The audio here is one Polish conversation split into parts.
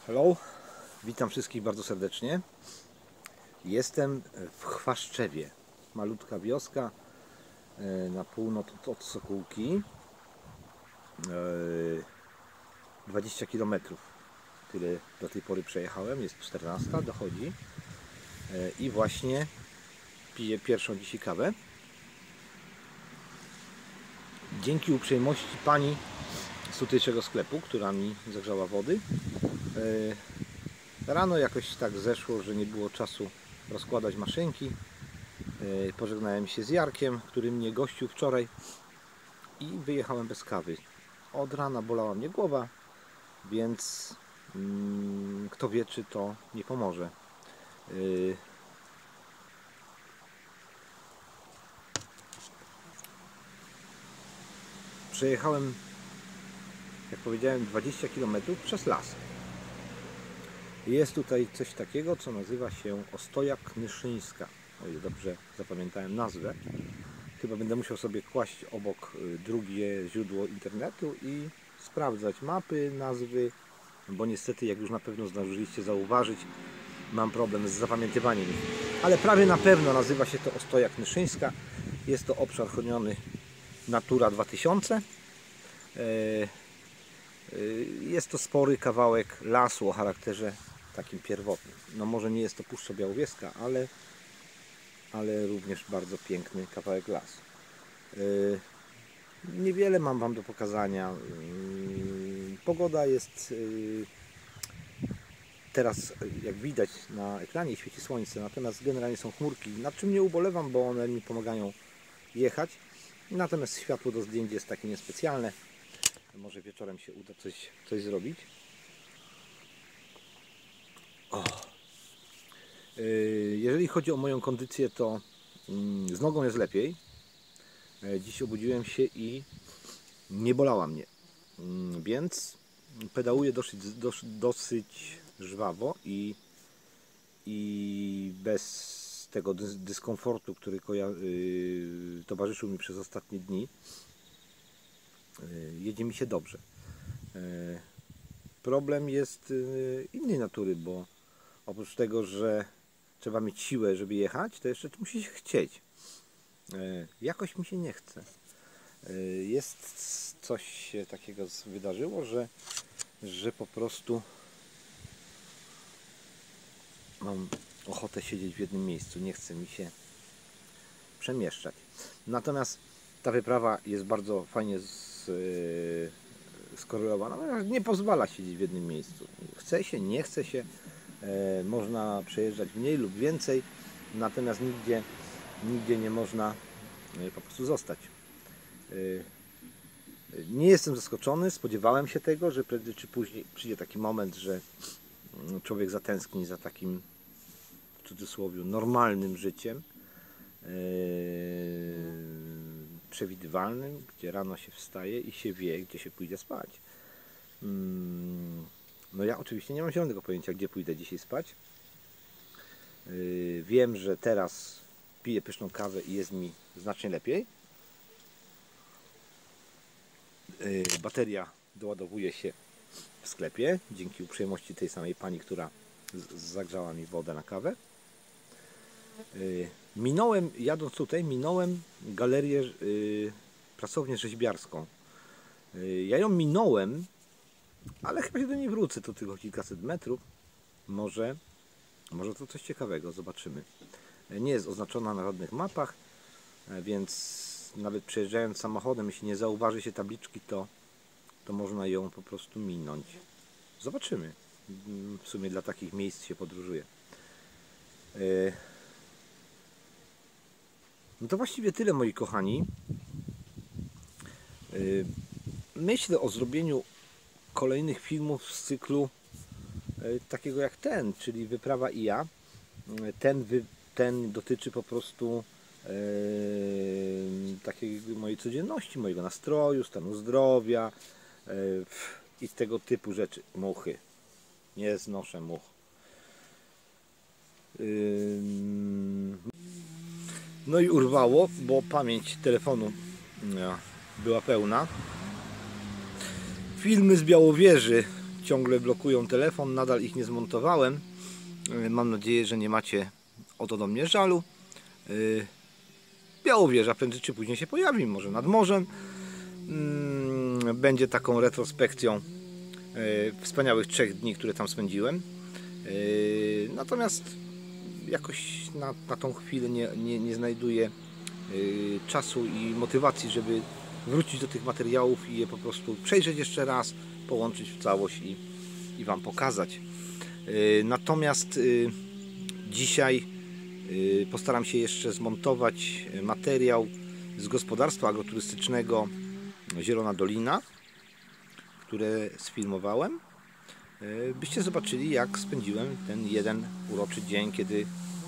Hello, witam wszystkich bardzo serdecznie. Jestem w Chwaszczewie, malutka wioska na północ od Sokółki, 20 km. Tyle do tej pory przejechałem, jest 14, dochodzi i właśnie piję pierwszą dzisiaj kawę. Dzięki uprzejmości pani z tutejszego sklepu, która mi zagrzała wody. Rano jakoś tak zeszło, że nie było czasu rozkładać maszynki. Pożegnałem się z Jarkiem, który mnie gościł wczoraj i wyjechałem bez kawy. Od rana bolała mnie głowa, więc kto wie, czy to nie pomoże. Przejechałem, jak powiedziałem, 20 km przez las. Jest tutaj coś takiego, co nazywa się Ostoja Knyszyńska. O ile dobrze zapamiętałem nazwę. Chyba będę musiał sobie kłaść obok drugie źródło internetu i sprawdzać mapy, nazwy, bo niestety, jak już na pewno zdążyliście zauważyć, mam problem z zapamiętywaniem. Ale prawie na pewno nazywa się to Ostoja Knyszyńska. Jest to obszar chroniony Natura 2000. Jest to spory kawałek lasu o charakterze takim pierwotnym. No może nie jest to Puszcza Białowieska, ale również bardzo piękny kawałek lasu. Niewiele mam Wam do pokazania. Pogoda jest teraz, jak widać na ekranie, świeci słońce, natomiast generalnie są chmurki, nad czym nie ubolewam, bo one mi pomagają jechać. Natomiast światło do zdjęć jest takie niespecjalne. Może wieczorem się uda coś zrobić. Jeżeli chodzi o moją kondycję, to z nogą jest lepiej. Dziś obudziłem się i nie bolała mnie, więc pedałuję dosyć żwawo i bez tego dyskomfortu, który towarzyszył mi przez ostatnie dni. Jedzie mi się dobrze. Problem jest innej natury, bo oprócz tego, że trzeba mieć siłę, żeby jechać, to jeszcze musi się chcieć. Jakoś mi się nie chce. Jest coś takiego wydarzyło, że po prostu mam ochotę siedzieć w jednym miejscu. Nie chce mi się przemieszczać. Natomiast ta wyprawa jest bardzo fajnie skorelowana. Nie pozwala siedzieć w jednym miejscu. Chce się, nie chce się. Można przejeżdżać mniej lub więcej. Natomiast nigdzie nie można po prostu zostać. Nie jestem zaskoczony. Spodziewałem się tego, że prędzej czy później przyjdzie taki moment, że człowiek zatęskni za takim, w cudzysłowie, normalnym życiem. Przewidywalnym, gdzie rano się wstaje i się wie, gdzie się pójdzie spać. No ja oczywiście nie mam zielonego pojęcia, gdzie pójdę dzisiaj spać. Wiem, że teraz piję pyszną kawę i jest mi znacznie lepiej. Bateria doładowuje się w sklepie dzięki uprzejmości tej samej pani, która zagrzała mi wodę na kawę. Jadąc tutaj, minąłem galerię, pracownię rzeźbiarską. Ja ją minąłem, ale chyba się do niej wrócę, to tylko kilkaset metrów. Może to coś ciekawego, zobaczymy. Nie jest oznaczona na żadnych mapach, więc nawet przejeżdżając samochodem, jeśli nie zauważy się tabliczki, to można ją po prostu minąć. Zobaczymy. W sumie dla takich miejsc się podróżuje. No to właściwie tyle, moi kochani. Myślę o zrobieniu kolejnych filmów z cyklu takiego jak ten, czyli Wyprawa i ja. Ten dotyczy po prostu takiej mojej codzienności, mojego nastroju, stanu zdrowia i tego typu rzeczy. Muchy. Nie znoszę much. No i urwało, bo pamięć telefonu była pełna. Filmy z Białowieży ciągle blokują telefon, nadal ich nie zmontowałem. Mam nadzieję, że nie macie o to do mnie żalu. Białowieża prędzej czy później się pojawi, może nad morzem. Będzie taką retrospekcją wspaniałych 3 dni, które tam spędziłem. Natomiast jakoś na tą chwilę nie znajduję czasu i motywacji, żeby wrócić do tych materiałów i je po prostu przejrzeć jeszcze raz, połączyć w całość i Wam pokazać. Natomiast dzisiaj postaram się jeszcze zmontować materiał z gospodarstwa agroturystycznego Zielona Dolina, które sfilmowałem, byście zobaczyli, jak spędziłem ten jeden uroczy dzień, kiedy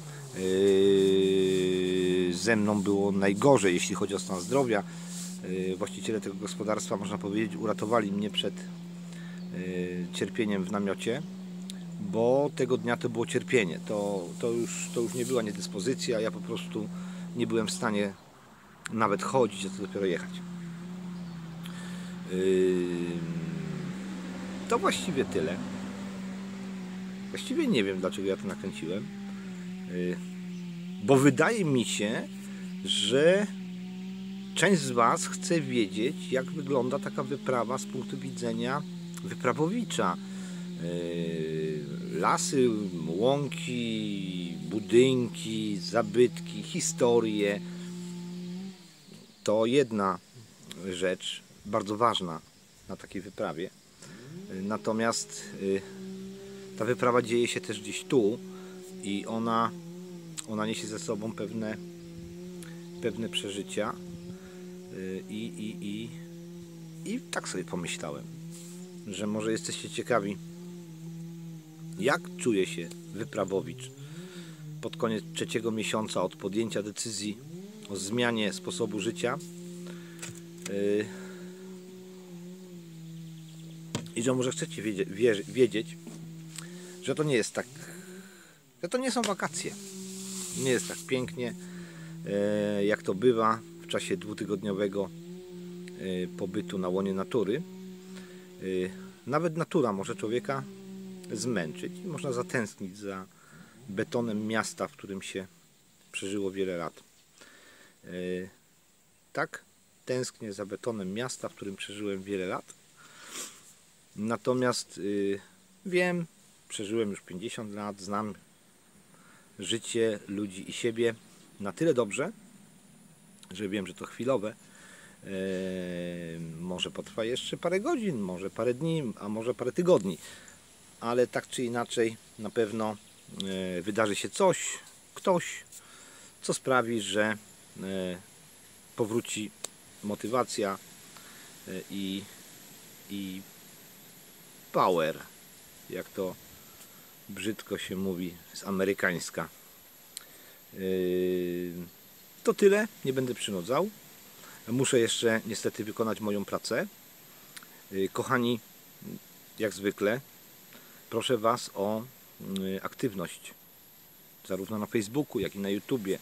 ze mną było najgorzej, jeśli chodzi o stan zdrowia. Właściciele tego gospodarstwa, można powiedzieć, uratowali mnie przed cierpieniem w namiocie, bo tego dnia to było cierpienie. To już nie była niedyspozycja, ja po prostu nie byłem w stanie nawet chodzić, a to dopiero jechać. To właściwie tyle. Właściwie nie wiem, dlaczego ja to nakręciłem, bo wydaje mi się, że część z Was chce wiedzieć, jak wygląda taka wyprawa z punktu widzenia wyprawowicza. Lasy, łąki, budynki, zabytki, historie. To jedna rzecz bardzo ważna na takiej wyprawie. Natomiast ta wyprawa dzieje się też gdzieś tu i ona niesie ze sobą pewne przeżycia i tak sobie pomyślałem, że może jesteście ciekawi, jak czuje się wyprawowicz pod koniec 3 miesiąca od podjęcia decyzji o zmianie sposobu życia i że może chcecie wiedzieć, że to nie jest tak, że to nie są wakacje. Nie jest tak pięknie, jak to bywa w czasie 2-tygodniowego pobytu na łonie natury. Nawet natura może człowieka zmęczyć i można zatęsknić za betonem miasta, w którym się przeżyło wiele lat. Tak, tęsknię za betonem miasta, w którym przeżyłem wiele lat. Natomiast wiem, przeżyłem już 50 lat, znam życie ludzi i siebie na tyle dobrze, że wiem, że to chwilowe. Może potrwa jeszcze parę godzin, może parę dni, a może parę tygodni. Ale tak czy inaczej na pewno wydarzy się ktoś, co sprawi, że powróci motywacja i power, jak to brzydko się mówi z amerykańska. To tyle, nie będę przynudzał. Muszę jeszcze niestety wykonać moją pracę. Kochani, jak zwykle proszę Was o aktywność zarówno na Facebooku, jak i na YouTubie.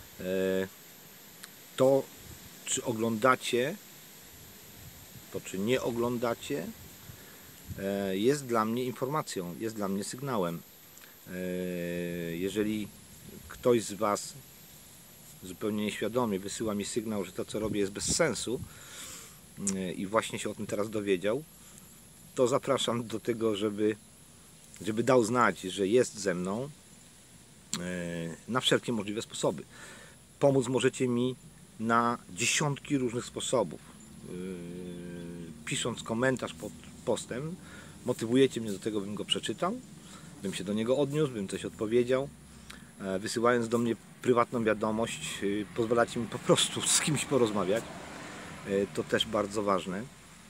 To, czy oglądacie, to czy nie oglądacie, jest dla mnie informacją, jest dla mnie sygnałem. Jeżeli ktoś z Was zupełnie nieświadomie wysyła mi sygnał, że to, co robię, jest bez sensu i właśnie się o tym teraz dowiedział, to zapraszam do tego, żeby dał znać, że jest ze mną na wszelkie możliwe sposoby. Pomóc możecie mi na dziesiątki różnych sposobów. Pisząc komentarz pod postem, motywujecie mnie do tego, bym go przeczytał, bym się do niego odniósł, bym coś odpowiedział. Wysyłając do mnie prywatną wiadomość, pozwalacie mi po prostu z kimś porozmawiać. To też bardzo ważne.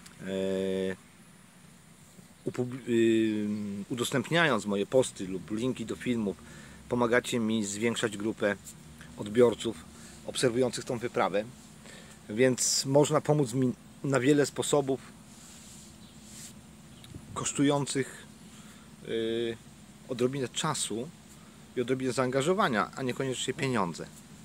Udostępniając moje posty lub linki do filmów, pomagacie mi zwiększać grupę odbiorców obserwujących tą wyprawę. Więc można pomóc mi na wiele sposobów kosztujących odrobinę czasu i odrobinę zaangażowania, a niekoniecznie pieniądze.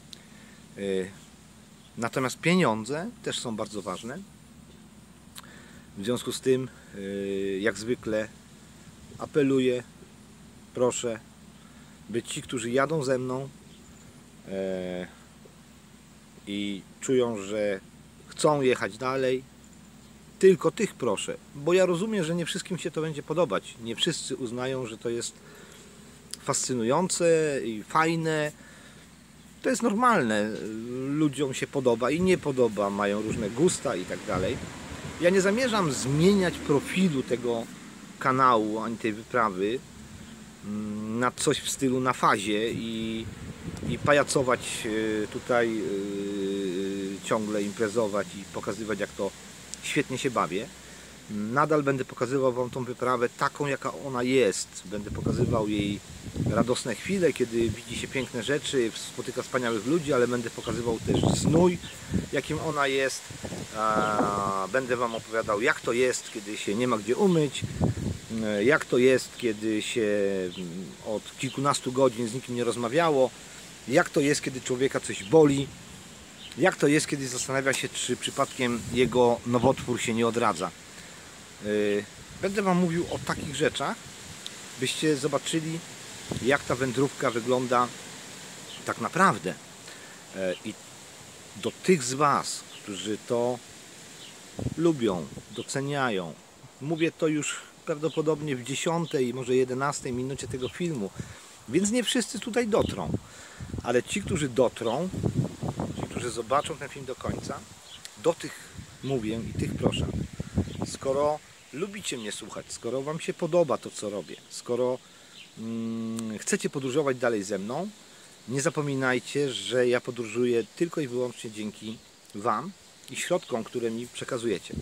Natomiast pieniądze też są bardzo ważne. W związku z tym, jak zwykle, apeluję, proszę, by ci, którzy jadą ze mną i czują, że chcą jechać dalej, tylko tych proszę, bo ja rozumiem, że nie wszystkim się to będzie podobać. Nie wszyscy uznają, że to jest fascynujące i fajne. To jest normalne. Ludziom się podoba i nie podoba, mają różne gusta i tak dalej. Ja nie zamierzam zmieniać profilu tego kanału ani tej wyprawy na coś w stylu na fazie i pajacować tutaj, ciągle imprezować i pokazywać, jak to świetnie się bawię. Nadal będę pokazywał Wam tą wyprawę taką, jaka ona jest. Będę pokazywał jej radosne chwile, kiedy widzi się piękne rzeczy, spotyka wspaniałych ludzi, ale będę pokazywał też znój, jakim ona jest. Będę Wam opowiadał, jak to jest, kiedy się nie ma gdzie umyć, jak to jest, kiedy się od kilkunastu godzin z nikim nie rozmawiało, jak to jest, kiedy człowieka coś boli, jak to jest, kiedy zastanawia się, czy przypadkiem jego nowotwór się nie odradza. Będę Wam mówił o takich rzeczach, byście zobaczyli, jak ta wędrówka wygląda tak naprawdę. I do tych z Was, którzy to lubią, doceniają, mówię to już prawdopodobnie w 10, może 11 minucie tego filmu, więc nie wszyscy tutaj dotrą, ale ci, którzy dotrą, ci, którzy zobaczą ten film do końca, do tych mówię i tych proszę. Skoro lubicie mnie słuchać, skoro Wam się podoba to, co robię, skoro chcecie podróżować dalej ze mną, nie zapominajcie, że ja podróżuję tylko i wyłącznie dzięki Wam i środkom, które mi przekazujecie.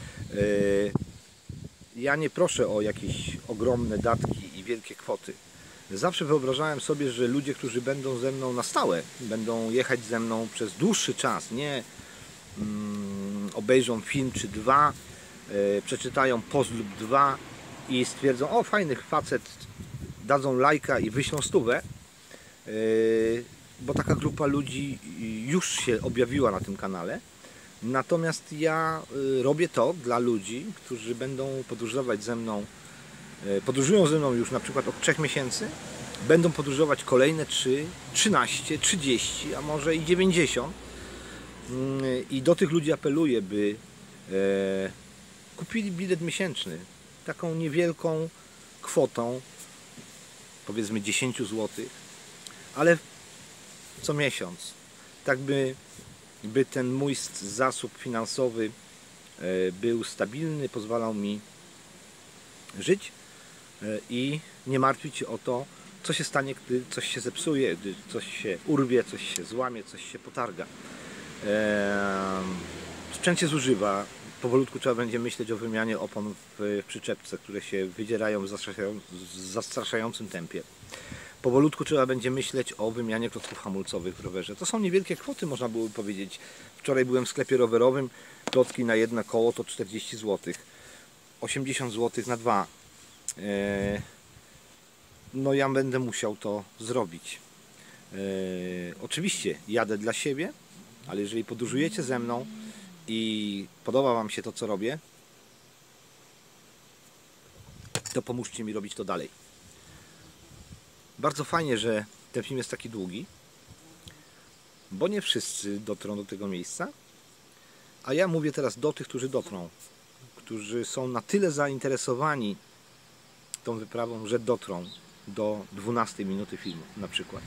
Ja nie proszę o jakieś ogromne datki i wielkie kwoty. Zawsze wyobrażałem sobie, że ludzie, którzy będą ze mną na stałe, będą jechać ze mną przez dłuższy czas, nie obejrzą film czy dwa, przeczytają post lub dwa i stwierdzą, o fajny facet, dadzą lajka i wyślą 100, bo taka grupa ludzi już się objawiła na tym kanale. Natomiast ja robię to dla ludzi, którzy będą podróżować ze mną, podróżują ze mną już na przykład od 3 miesięcy, będą podróżować kolejne 3, 13, 30, a może i 90. I do tych ludzi apeluję, by kupili bilet miesięczny, taką niewielką kwotą, powiedzmy 10 zł, ale co miesiąc, tak by ten mój zasób finansowy był stabilny, pozwalał mi żyć i nie martwić się o to, co się stanie, gdy coś się zepsuje, gdy coś się urwie, coś się złamie, coś się potarga. Sprzęt się zużywa. Powolutku trzeba będzie myśleć o wymianie opon w przyczepce, które się wydzierają w zastraszającym tempie. Powolutku trzeba będzie myśleć o wymianie klocków hamulcowych w rowerze. To są niewielkie kwoty, można byłoby powiedzieć. Wczoraj byłem w sklepie rowerowym, klocki na jedno koło to 40 zł. 80 zł na 2. No ja będę musiał to zrobić. Oczywiście jadę dla siebie, ale jeżeli podróżujecie ze mną i podoba Wam się to, co robię, to pomóżcie mi robić to dalej. Bardzo fajnie, że ten film jest taki długi, bo nie wszyscy dotrą do tego miejsca, a ja mówię teraz do tych, którzy dotrą, którzy są na tyle zainteresowani tą wyprawą, że dotrą do 12 minuty filmu na przykład.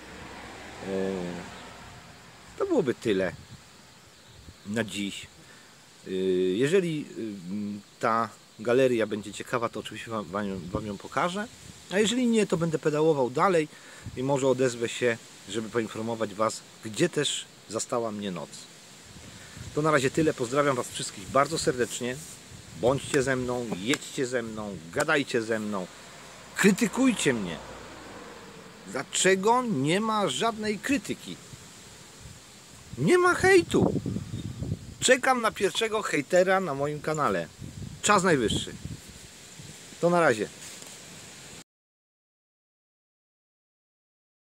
To byłoby tyle na dziś. Jeżeli ta galeria będzie ciekawa, to oczywiście Wam ją pokażę. A jeżeli nie, to będę pedałował dalej i może odezwę się, żeby poinformować Was, gdzie też zastała mnie noc. To na razie tyle. Pozdrawiam Was wszystkich bardzo serdecznie. Bądźcie ze mną, jedźcie ze mną, gadajcie ze mną, krytykujcie mnie. Dlaczego nie ma żadnej krytyki? Nie ma hejtu. Czekam na pierwszego hejtera na moim kanale. Czas najwyższy. To na razie.